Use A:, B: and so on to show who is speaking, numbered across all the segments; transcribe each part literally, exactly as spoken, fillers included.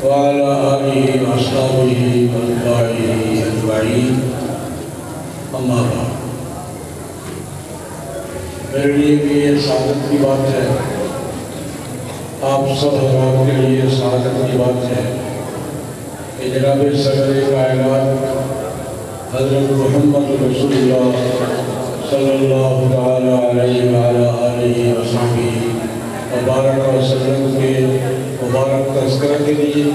A: وعلى آله وأصحابه وأتباعه أجمعين أما بعد. میرے لیے بھی یہ سعادت کی بات ہے، آپ سب حضرات کے لیے سعادت کی بات ہے کہ جناب صدر کائنات حضرت محمد رسول اللہ صلی اللہ تعالیٰ علیہ وآلہ آلہ وصحبہ مبارک وسلم کے مبارک تذکرہ کے لیے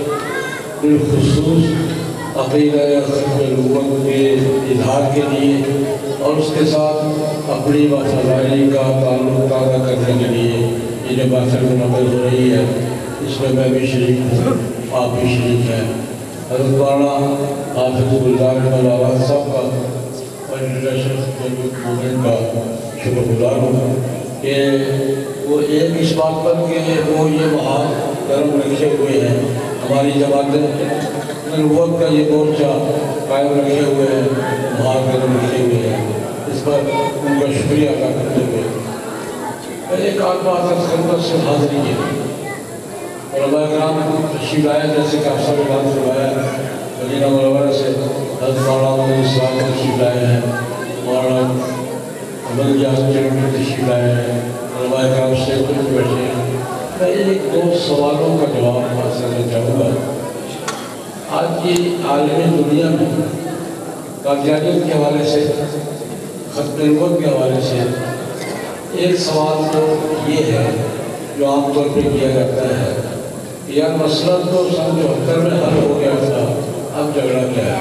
A: بالخصوص عقیدہ ختم نبوت کے اظہار کے لیے اور اس کے ساتھ اپنی وفاداری کا تعلق تازہ کرنے کے لیے یہ جو محفل منعقد ہو رہی ہے، اس میں میں بھی شریک ہوں، آپ بھی شریک ہیں۔ حضرت مولانا حافظ گلزار احمد صاحب کا اور انٹرنیشنل موومنٹ کا شکر گزار ہوں کہ وہ ایک اس بات پر کہ وہ یہ محال کرم رکھے ہوئے ہیں، ہماری جماعت نبوت کا یہ مورچہ قائم رکھے ہوئے ہیں، محال کرم رکھے ہوئے ہیں، اس پر ان کا شکریہ ادا کرتے ہوئے میں ایک آدھ بات از خدمت سے حاضری کی علماء کرام تشریف لائے، جیسے کہ آپ سب نے بات کروایا مدینہ منورہ سے حضرت مولانا علیہ السلام تشریف لائے ہیں، مولانا عبد جہاز چلوٹی تشریف لائے ہیں، علماء کرام سے کچھ بیٹھے ہیں۔ میں ایک دو سوالوں کا جواب حاصل کرنا چاہوں گا۔ آج کی عالمی دنیا میں قادیانیت کے حوالے سے، ختم نبوت کے حوالے سے ایک سوال تو یہ ہے جو عام طور پہ کیا جاتا ہے کہ یار مسئلہ تو سن چوہتر میں حل ہو گیا تھا، اب جھگڑا کیا ہے؟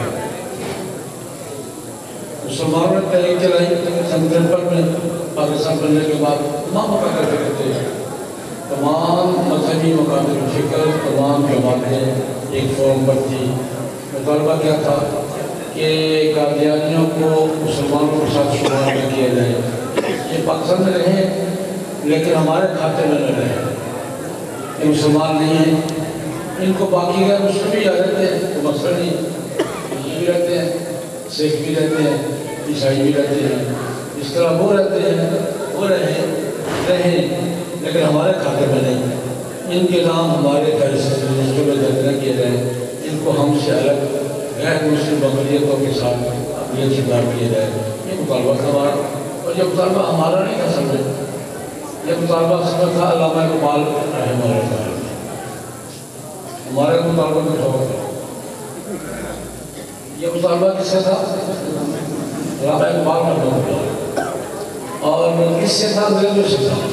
A: مسلمانوں نے تحریک چلائی سن ترپن میں پاکستان بننے کے بعد، تمام مقامات کرتے ہیں، تمام مذہبی مقامات فکر، تمام جماعتیں ایک فورم پر تھی۔ مطالبہ کیا تھا کہ قادیانیوں کو مسلمانوں کے ساتھ شمار نہ کیا جائے، یہ پاکستان میں رہیں لیکن ہمارے کھاتے میں نہ رہیں، یہ مسلمان نہیں ہیں، ان کو باقی گئے مسلم بھی رہتے ہیں، تو مسئلہ نہیں، ہندو بھی رہتے ہیں، سکھ بھی رہتے ہیں، عیسائی بھی رہتے ہیں، اس طرح وہ رہتے ہیں، وہ رہیں رہیں لیکن ہمارے کھاتے میں نہیں، ان کے نام ہمارے فیصلے میں درج نہ کیے جائیں، ان کو ہم سے الگ غیر مسلم اقلیتوں کے ساتھ اقلیت شمار کیے جائے، یہ مطالبہ تھا ہمارا۔ اور یہ مطالبہ ہمارا نہیں تھا سمجھے، یہ مطالبہ سمجھ تھا علامہ اقبال رحمہ اللہ تعالیٰ، ہمارے مطالبہ میں تھا یہ مطالبہ کس سے تھا؟ علامہ اقبال رحمہ اللہ، اور کس سے تھا؟ انگریزوں سے تھا۔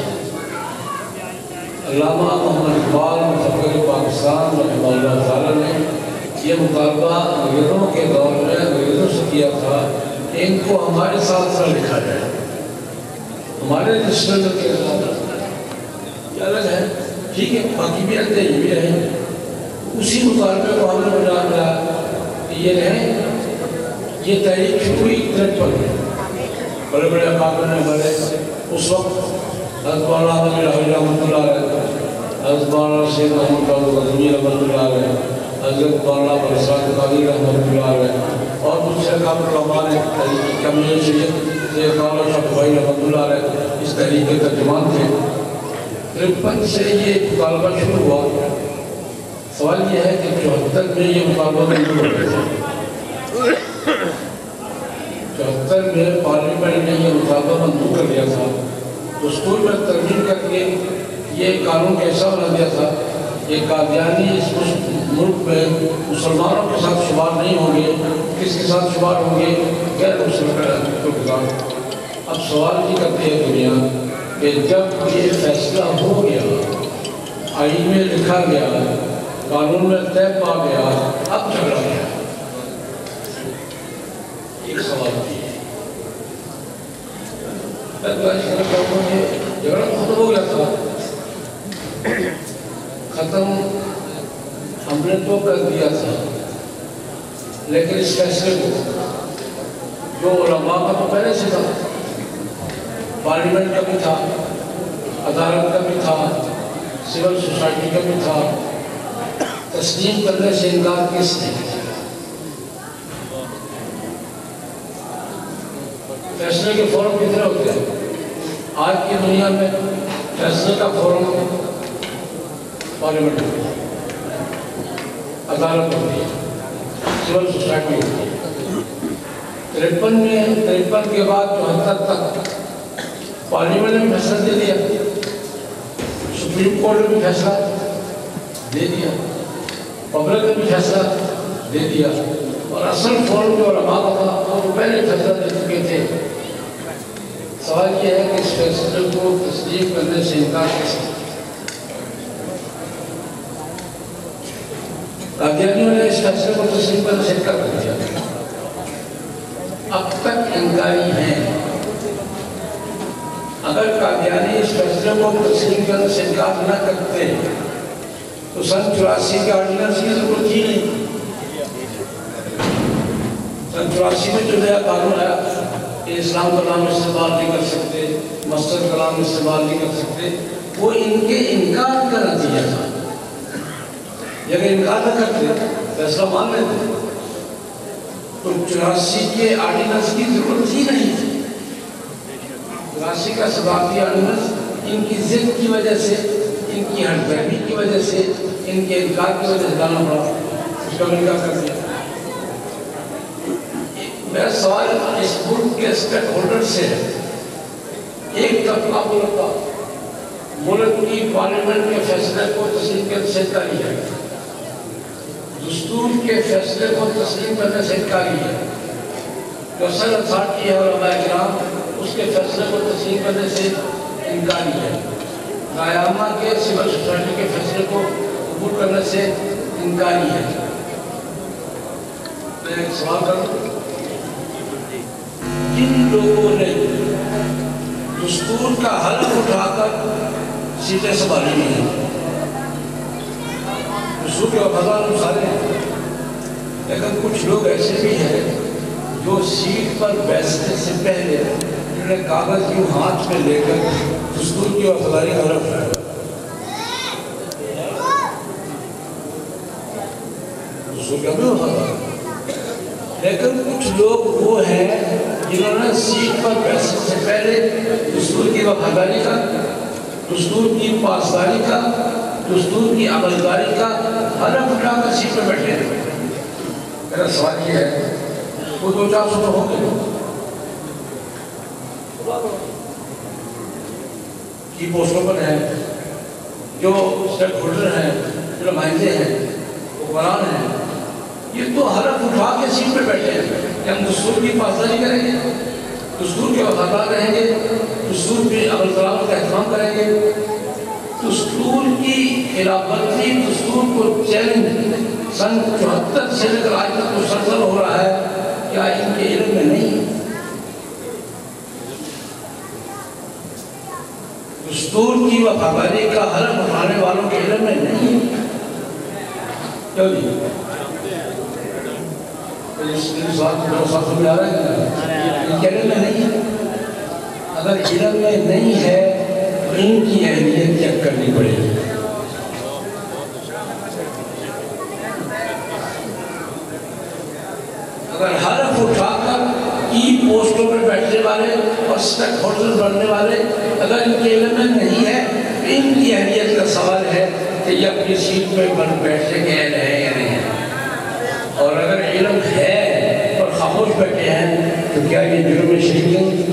A: علامہ محمد اقبال مفکر پاکستان رحمہ اللہ تعالیٰ نے یہ مطالبہ انگریزوں کے دور میں انگریزوں سے کیا تھا کہ ان کو ہمارے ساتھ نہ لکھا جائے، ہمارے رجسٹر میں کیا جاتا یہ الگ ہے، ٹھیک ہے، باقی بھی رہتے ہیں، یہ بھی رہیں، اسی مطالبے کو ہم نے بنا ملا کہ یہ رہیں۔ یہ تحریک شروع ہوئی ترپن میں، بڑے بڑے اکابر نے ہمارے اس وقت حضرت مولانا امیر رحمۃ اللہ علیہ، حضرت مولانا سید محمود غزنوی رحمۃ اللہ علیہ، حضرت مولانا برسات قادری رحمۃ اللہ علیہ اور دوسرے اکابر علماء نے تحریک کی امیر شریعت سید مولانا شاہ بھائی رحمۃ اللہ علیہ اس تحریک کے ترجمان تھے۔ ترپن سے یہ مطالبہ شروع ہوا۔ سوال یہ ہے کہ چوہتر میں یہ مطالبہ منظور ہو گیا تھا، چوہتر میں پارلیمنٹ نے یہ مطالبہ منظور کر دیا تھا، دستور میں ترمیم کر کے یہ قانون کیسا بنا دیا تھا کہ قادیانی اس ملک میں مسلمانوں کے ساتھ شمار نہیں ہوں گے، کس کے ساتھ شمار ہوں گے؟ غیر مسلمانوں کے ساتھ۔ اب سوال یہ کرتی ہے دنیا کہ جب یہ فیصلہ ہو گیا، آئین میں لکھا گیا، قانون میں طے پا گیا، اب جھگڑا گیا، ایک سوال کی ہے۔ جھگڑا ختم ہو گیا تھا، ختم ہم نے تو کر دیا تھا، لیکن اس فیصلے کو جو علماء کا تو پہلے سے تھا، پارلیمنٹ کا بھی تھا، عدالت کا بھی تھا، سول سوسائٹی کا بھی تھا، تسلیم کرنے سے انکار کس نے؟ فیصلے کے فورم کتنے ہوتے ہیں آج کی دنیا میں؟ فیصلے کا فورم پارلیمنٹ عدالت ہوتی ہے، سول سوسائٹی ہوتی ہے۔ ترپن میں ترپن کے بعد چوہتر تک پارلیمنٹ نے فیصلہ دے دیا، سپریم کورٹ نے بھی فیصلہ دے دیا، پبلک نے بھی فیصلہ دے دیا، اور اصل فورم جو علماء کا وہ پہلے فیصلہ دے چکے تھے۔ سوال یہ ہے کہ اس فیصلے کو تسلیم کرنے سے انکار کیسے؟ قادیانیوں نے اس فیصلے کو تسلیم کرنے سے انکار کر دیا، اب تک انکاری ہیں۔ اگر قادیانی اس فیصلے کو تسلیم کرنے سے انکار نہ کرتے تو سن چوراسی کے آرڈیننس کی ضرورت ہی نہیں۔ سن چوراسی میں جو نیا قانون آیا کہ اسلام کا نام استعمال نہیں کر سکتے، مسجد کا نام استعمال نہیں کر سکتے، وہ ان کے انکار کا نتیجہ تھا۔ اگر انکار نہ کرتے فیصلہ مان لیتے تو چوراسی کے آرڈیننس کی ضرورت ہی نہیں تھی۔ چوراسی کا صدارتی آرڈیننس ان کی ضد کی وجہ سے، ان کی ہٹ درمی کی وجہ سے، ان کے انکار کی وجہ سے لانا پڑا، اس کا انکار کر دیا۔ میرا سوال اس ملک کے اسٹیک ہولڈر سے ہے، ایک طبقہ بولتا ملک کی پارلیمنٹ کے فیصلے کو تسلیم کرنے سے انکاری ہے، دستور کے فیصلے کو تسلیم کرنے سے انکاری ہے، جو اصل اتھارٹی ہے علماء کرام اس کے فیصلے کو تسلیم کرنے سے انکاری ہے، قیامہ کے سول سوسائٹی کے فیصلے کو قبول کرنے سے انکاری ہے۔ میں ایک سوال کروں، جن لوگوں نے دستور کا حلف اٹھا کر سیٹیں سنبھالی ہیں، دستور کے وفادار سارے ہیں، لیکن کچھ لوگ ایسے بھی ہیں جو سیٹ پر بیٹھنے سے پہلے انہوں نے کاغذ کیوں ہاتھ میں لے کر دستور کی وفاداری کا حلف اٹھایا۔ دستور کا بھی وفادار، لیکن کچھ لوگ وہ ہیں جنہوں نے سیٹ پر بیٹھنے سے پہلے دستور کی وفاداری کا، دستور کی پاسداری کا، دستور کی عملداری کا حلف اٹھا کر سیٹ پر بیٹھے ہیں۔ میرا سوال یہ ہے، وہ دو چار سو تو ہوں گے کی پوسٹوں پر ہیں، جو اسٹیک ہولڈر ہیں، جو نمائندے ہیں، حکمران ہیں، یہ تو حلف اٹھا کے سیٹ پہ بیٹھے ہیں کہ ہم دستور کی پاسداری کریں گے، دستور کے وفادار رہیں گے، دستور کی عمل درآمد کا اہتمام کریں گے، دستور کی خلاف ورزی، دستور کو چیلنج سن چوہتر سے لے کر آج تک مسلسل ہو رہا ہے، کیا ان کے علم میں نہیں؟ دستور کی وفاداری کا حلف اٹھانے والوں کے علم میں نہیں؟ کیوں نہیں؟ اس ساتھ دو ساتھ میں آ رہے ہیں، ان کے علم میں نہیں ہے۔ اگر علم میں نہیں ہے تو ان کی اہلیت چیک کرنی پڑے گی۔ اگر حلف اٹھا کر کی پوسٹوں پر بیٹھنے والے اور اسٹیک ہولڈر بننے والے اگر ان کے علم میں نہیں ہے تو ان کی اہلیت کا سوال ہے کہ یہ اپنی سیٹ پہ بن بیٹھنے کے اہل ہے یا نہیں ہے، اور اگر علم ہے اور خاموش بیٹھے ہیں تو کیا یہ جرم میں شریک نہیں؟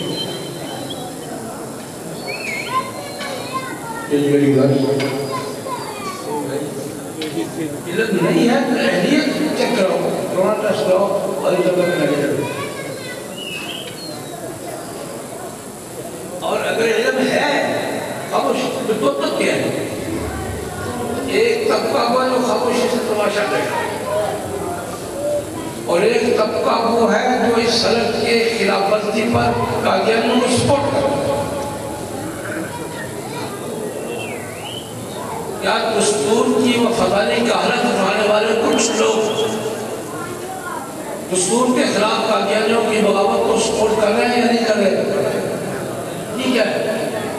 A: علم نہیں ہے تو اہلیت چیک کرو، کورونا ٹیسٹ کرو اور علم میں نیگیٹو۔ اور اگر علم ہے خاموش تو دو طبقے ہیں، ایک طبقہ وہ جو خاموشی سے تماشا کرے اور ایک طبقہ وہ ہے جو اس سلط کے خلاف ورزی پر قادیانیوں کو سپورٹ کرے۔ کیا دستور کی وفاداری کا حلف اٹھانے والے کچھ لوگ دستور کے خلاف قادیانیوں کی بغاوت کو سپورٹ کر رہے ہیں یا نہیں کر رہے؟ ٹھیک ہے،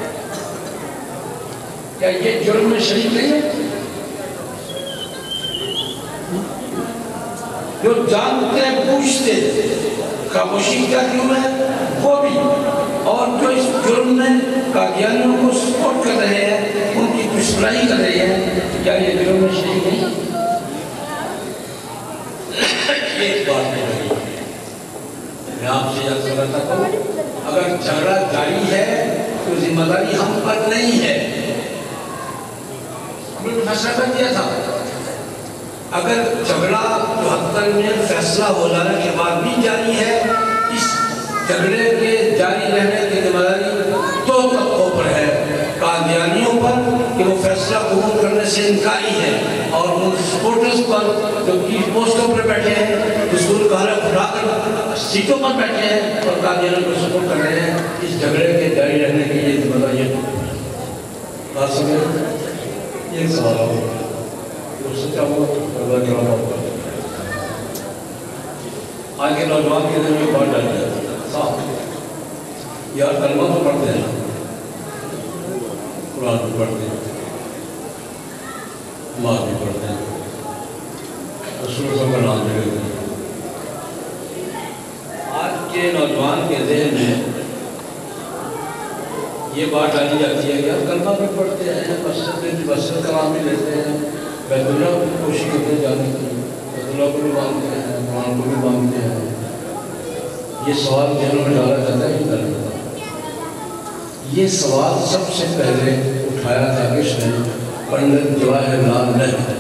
A: کیا یہ جرم میں شریک نہیں ہے؟ جو جانتے پوچھتے خاموشی کیا کیوں ہے وہ بھی، اور جو اس جرم میں قادیانیوں کو سپورٹ کر رہے ہیں، ان کی دشمنی کر رہے ہیں، کیا یہ جرم میں شریک نہیں؟ ایک بات نہیں. میں آپ سے یہ سمجھتا ہوں اگر جھگڑا جاری ہے تو ذمہ داری ہم پر نہیں ہے. ہم نے فیصلہ کر دیا تھا. اگر جھگڑا چوہتر میں فیصلہ ہو جانے کے بعد بھی جاری ہے, اس جھگڑے کے جاری رہنے کی ذمہ داری دو طبقوں پر ہے. قادیانیوں پر کہ وہ فیصلہ قبول کرنے سے انکاری ہے, اور ان سپورٹرز پر جو کی پوسٹوں پر بیٹھے ہیں, اسکول کہاں اٹھا کر سیٹوں پر بیٹھے ہیں اور قادیانیوں کو سپورٹ کر رہے ہیں. اس جھگڑے کے جاری رہنے کی یہ ذمہ داری ہے. بات سمجھے؟ یہ ایک سوال ہوگا جو سچا ہوا اللہ کے رحمت ہوگا. آج کے نوجوان کے دن میں بات ڈال دیا صاحب یار کلمہ تو پڑھتے ہیں, قرآن بھی پڑھتے ہیں, نماز بھی پڑھتے ہیں, رسول صلی اللہ کا نام بھی لیتے ہیں. آج کے نوجوان کے ذہن میں یہ بات ڈالی جاتی ہے کہ آپ کلمہ بھی پڑھتے ہیں, مسجد میں بھی مسجد کا نام بھی لیتے ہیں, بیت اللہ کو کوشش کرتے ہیں جانے کی, بیت اللہ کو بھی مانتے ہیں, قرآن کو بھی مانتے ہیں. یہ سوال ذہنوں میں ڈالا جاتا ہے کہ ڈالا جاتا ہے. یہ سوال سب سے پہلے اٹھایا تھا کس نے؟ پنڈت جواہر لال نہرو.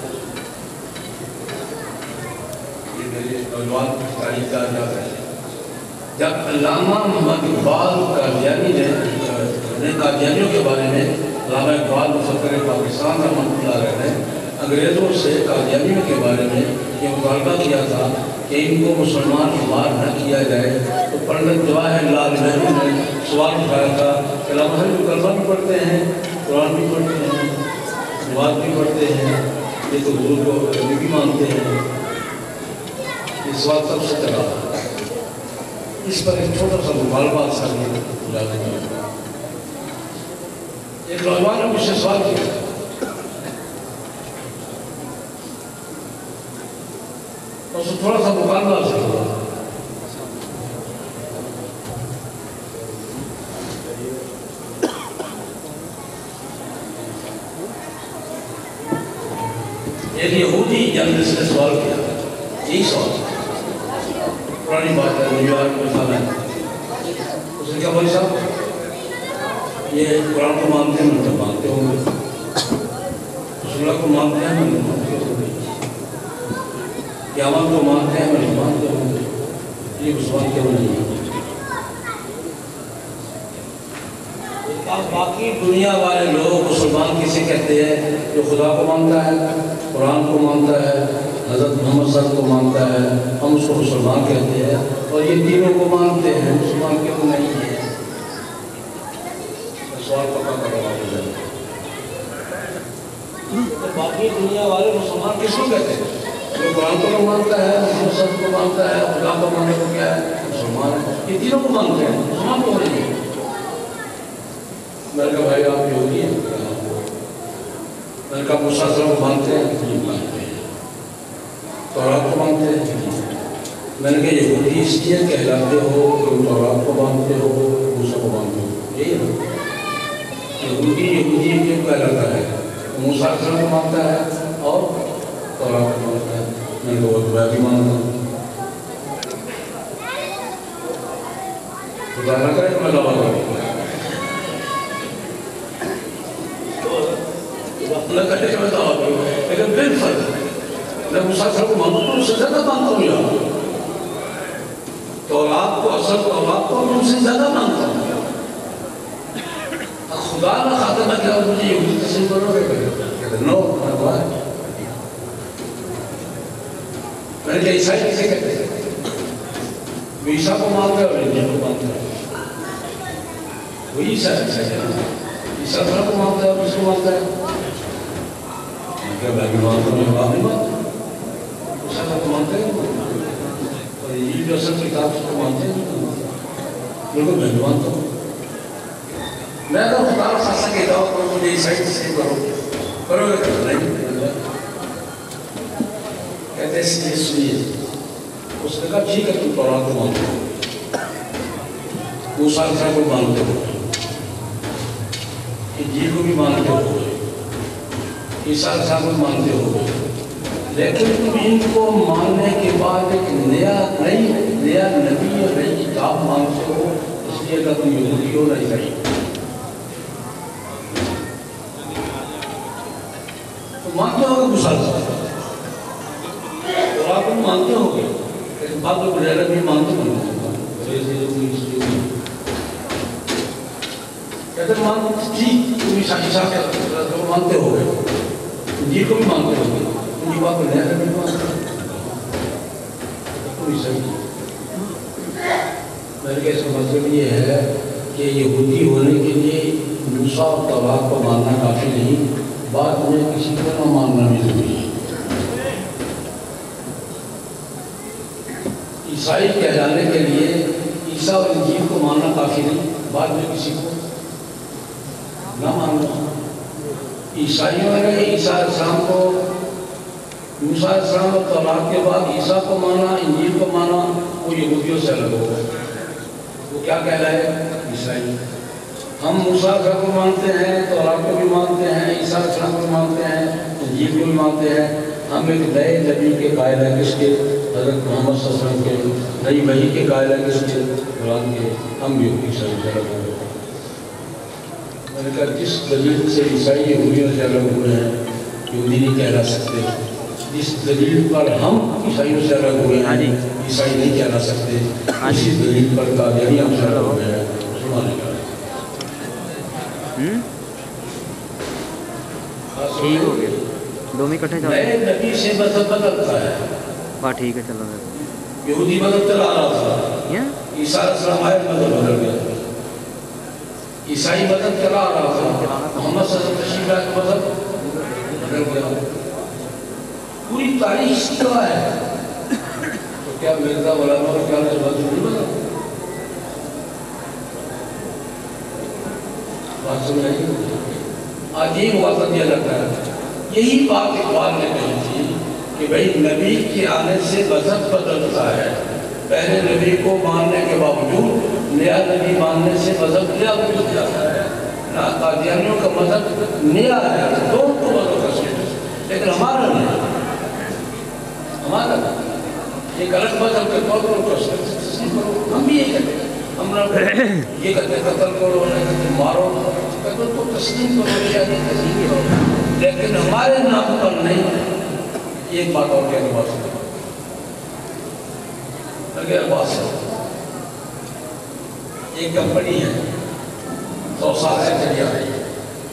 A: یہ میرے نوجوان کی تاریخ کا یاد ہے. جب علامہ محمد اقبال قادیانی نے قادیانیوں کے بارے میں علامہ اقبال مفکر پاکستان کا منقول آ رہے ہیں, انگریزوں سے قادیانیوں کے بارے میں یہ مطالبہ کیا تھا کہ ان کو مسلمان شمار نہ کیا جائے, تو پنڈت جواہر لال نہرو نے سوال اٹھایا تھا کہ علامہ جو کلمہ بھی پڑھتے ہیں, قرآن بھی پڑھتے ہیں, نماز بھی پڑھتے ہیں, یہ تو حضور کو نبی بھی مانتے ہیں. یہ سوال سب سے چلا. اس پر ایک چھوٹا سا مطالبہ سر میں جانے گا. ایک نوجوان نے مجھ سے سوال کیا, اس سے تھوڑا سا مقابلہ سے ہوا. ایک یہودی جرنلسٹ نے سوال کیا, یہی سوال پرانی بات ہے, نیو یارک میں تھا میں. اس نے کہا بھائی صاحب یہ قرآن کو مانتے ہیں, مطلب مانتے ہوں گے, رسول اللہ کو مانتے ہیں, میں مانتے ہوں گے, قیامت کو مانتے ہیں, میں مانتے ہوں گے, یہ مسلمان کیوں نہیں ہے؟ باقی دنیا والے لوگ مسلمان کسے کہتے ہیں؟ جو خدا کو مانتا ہے, قرآن کو مانتا ہے, حضرت محمد صلی اللہ علیہ وسلم کو مانتا ہے, ہم اس کو مسلمان کہتے ہیں, اور یہ تینوں کو مانتے ہیں, مسلمان کیوں نہیں ہے؟ سوال پکا کر رہا ہوں. باقی دنیا والے مسلمان کس کو کہتے ہیں؟ جو قرآن کو مانتا ہے, محمد صلی اللہ علیہ وسلم کو مانتا ہے, خدا کو ماننے کو کیا ہے؟ مسلمان ہے. یہ تینوں کو مانتے ہیں, مسلمان کو نہیں ہے. میں نے کہا بھائی آپ یہودی ہیں؟ میں نے کہا موسیٰ علیہ السلام کو مانتے ہیں؟ نہیں مانتے ہیں. تورات کو مانتے ہیں؟ میں نے کہا یہودی اس لیے کہلاتے ہو کہ تورات کو مانتے ہو, موسیٰ کو مانتے ہو, یہی ہے. یہودی یہودی کیوں کہلاتا ہے؟ موسیٰ علیہ السلام کو مانتا ہے اور تورات کو مانتا ہے. میں نے کہا وہ تو میں بھی مانتا ہوں. خدا نہ کرے کہ میں دعویٰ کروں, اللہ کہتے کہ میں دعویٰ کروں, لیکن بالفرض میں موسیٰ علیہ السلام کو مانتا ہوں, اس سے زیادہ مانتا ہوں. یہاں تورات کو, اصل تورات کو ان سے زیادہ مانتا ہوں. خدا نہ خاطر میں کیا مجھے یہودی تسلیم کرو گے؟ کہتے نو, میں دعا ہے. میں نے کہا عیسائی کسے کہتے ہیں؟ وہ عیسیٰ کو مانتا ہے اور انجیل کو مانتا ہے. وہی عیسیٰ عیسیٰ ہے, عیسیٰ کو مانتا ہے اور کس کو مانتا ہے؟ میں کہا میں بھی مانتا ہوں, میں بھی مانتا ہوں. عیسیٰ کو مانتے ہیں اور انجیل جو اصل کتاب اس کو مانتے ہیں, بالکل میں بھی مانتا ہوں. میں تو خدا خاصا کہتا ہوں کہ مجھے عیسائی تسلیم کرو, کرو گے کہ نہیں؟ کہتے ہیں اس لیے سنیے. اس نے کہا ٹھیک ہے, تم تورات کو مانتے ہو, موسیٰ علیہ السلام کو مانتے ہو, انجیل کو بھی مانتے ہو, عیسیٰ علیہ السلام کو مانتے ہو, لیکن تم ان کو ماننے کے بعد ایک نیا نئی نیا نبی اور نئی کتاب مانتے ہو، اس لیے کہ تم یہودی ہو نہیں صحیح تو مانتے ہو گے مسلسل اور آپ تم مانتے ہو گے لیکن بات تو بڑھانا بھی مانتے ہو کہتے ہیں مانتے ٹھیک تم عیسیٰ کے مانتے ہو گے انجیل کو بھی مانتے ہو گے ان کی بات کو نیا نبی مانتے ہو کوئی صحیح میرے کہ اس کا مطلب یہ ہے کہ یہودی ہونے کے لیے موسیٰ اور توراۃ کو ماننا کافی نہیں، بعد میں کسی کو نہ ماننا بھی ضروری ہے۔ عیسائی کہلانے کے لیے عیسیٰ اور انجیل کو ماننا کافی نہیں، بعد میں کسی کو نہ ماننا۔ عیسائیوں نے عیسیٰ علیہ السلام کو موسیٰ علیہ السلام اور توراۃ کے بعد عیسیٰ کو مانا، انجیل کو مانا، وہ یہودیوں سے الگ ہو گئے۔ وہ کیا کہلائے؟ عیسائی۔ ہم موسیٰ کو مانتے ہیں، توراۃ کو بھی مانتے ہیں، عیسیٰ علیہ السلام کو مانتے ہیں، انجیل کو بھی مانتے ہیں۔ ہم ایک نئے نبی کے قائل ہیں، کس کے؟ حضرت محمد صلی اللہ علیہ وسلم کے۔ نئی وحی کے قائل ہیں، کس کے؟ قرآن کے۔ ہم بھی عیسائی سے الگ ہوئے۔ میں نے کہا جس دلیل سے عیسائی یہودیوں سے الگ ہوئے ہیں، یہودی نہیں کہلا سکتے۔ جس دلیل پر ہم عیسائیوں سے الگ ہوئے ہیں، عیسائی نہیں کہلا سکتے، اسی دلیل پر قادیانی ہم سے الگ ہوئے ہیں، مسلمان نہیں کہلا سکتے۔
B: ٹھیک ہو گیا، دو میں کٹھے چاہتے
A: نئے نبی سے مذہب بدلتا ہے۔
B: واہ ٹھیک ہے، چلو گا
A: یہودی مذہب چلا رہا تھا، عیسیٰ علیہ السلام آئے مذہب بدل گیا۔ عیسائی مذہب چلا رہا تھا، محمد صلی اللہ علیہ وسلم تشریف لائے تو مذہب بدل گیا۔ پوری تاریخ اس کی گواہ ہے۔ تو کیا مرزا مولانا اور کیا مذہب نہیں بدلا؟ بات سن رہی ہے؟ آج یہ موازنہ دیا جاتا ہے۔ یہی بات اقبال نے کہی تھی کہ بھئی نبی کے آنے سے مذہب بدلتا ہے۔ پہلے نبی کو ماننے کے باوجود نیا نبی ماننے سے مذہب نیا بدل جاتا ہے۔ نہ قادیانیوں کا مذہب نیا ہے، دونوں کو مذہب کا سیٹ، لیکن ہمارا نہیں، ہمارا ایک الگ مذہب کے طور پر تسلیم کرو۔ ہم بھی یہ کہتے ہیں، ہم نہ یہ کہتے ہیں قتل کرو، نہ کہتے ہیں مارو، قتل کو تسلیم کرو یا نہیں تسلیم کرو، لیکن ہمارے نام پر نہیں۔ ایک بات اور کہنے بات سکتا اگر بات سکتا ایک کمپنی ہے، سو سال سے چلی آ رہی ہے،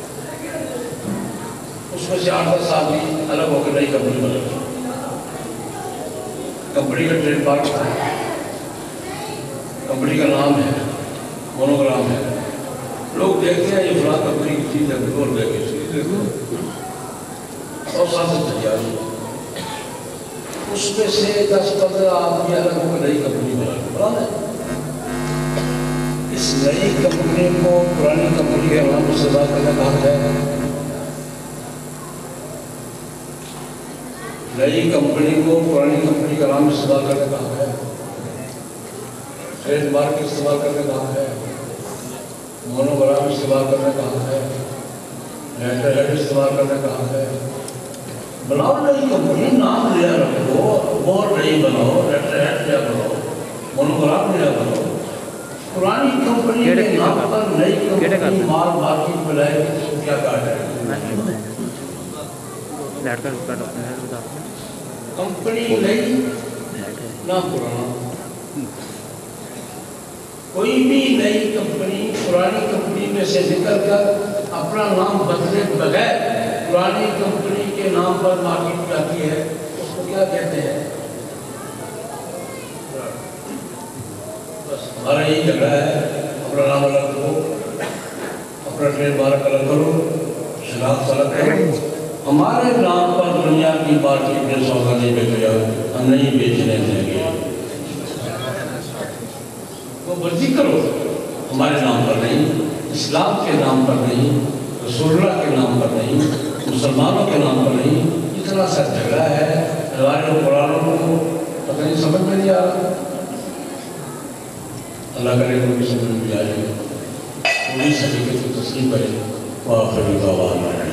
A: اس میں سے آٹھ دس سال بھی الگ ہو کے نئی کمپنی بن رہی ہے۔ کمپنی کا ٹریڈ مارک ہے، کمپنی کا نام ہے، مونوگرام ہے، لوگ دیکھتے ہیں یہ فلاں کمپنی کی چیز ہے، بول گئے کہ چیز دیکھو سو سال سے چلی آ رہی ہے۔ اس میں سے دس پندرہ آدمی الگ ہو کے نئی کمپنی بنا ہے۔ اس نئی کمپنی کو پرانی کمپنی کے نام سے سزا کرنے کا حق ہے؟ نئی کمپنی کو پرانی کمپنی کا نام استعمال کرنے کا حق ہے؟ ٹریڈ مارک استعمال کرنے کا حق ہے؟ مونوگرام استعمال کرنے کا حق ہے؟ لیٹر ہیڈ استعمال کرنے کا حق ہے؟ بناؤ نئی کمپنی، نام نیا رکھو، بورڈ نہیں بناؤ، لیٹر ہیڈ نیا بناؤ، مونوگرام نیا بناؤ۔ پرانی کمپنی کے نام پر نئی کمپنی مال مارکیٹ میں لائے گی، اس کو کیا کہا جائے گا؟ کمپنی نئی، نام پرانا۔ کوئی بھی نئی کمپنی پرانی کمپنی میں سے نکل کر اپنا نام بدلے بغیر پرانی کمپنی کے نام پر مارکیٹ میں آتی ہے، اس کو کیا کہتے ہیں؟ بس ہمارا یہی جھگڑا ہے، اپنا نام الگ کرو، اپنا ٹریڈ مارک الگ کرو، شناخت الگ کرو۔ ہمارے نام پر دنیا کی مارکیٹ میں سودا نہیں بیچا، ہم نہیں بیچنے دیں گے۔ وہ مرضی کرو، ہمارے نام پر نہیں، اسلام کے نام پر نہیں، رسول اللہ کے نام پر نہیں، مسلمانوں کے نام پر نہیں۔ اتنا سا جھگڑا ہے، ہمارے قرآنوں کو پتہ نہیں سمجھ میں نہیں آ رہا۔ اللہ کرے تو بھی سمجھ میں آئے، پوری طریقے سے تسلیم کرے۔ وآخر دعوانا